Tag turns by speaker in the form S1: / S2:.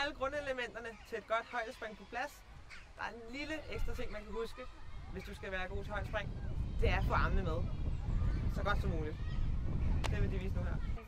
S1: alle grundelementerne til et godt højdespring på plads. Der er en lille ekstra ting, man kan huske, hvis du skal være god til højdespring. Det er at få armene med så godt som muligt. Det vil de vise nu her.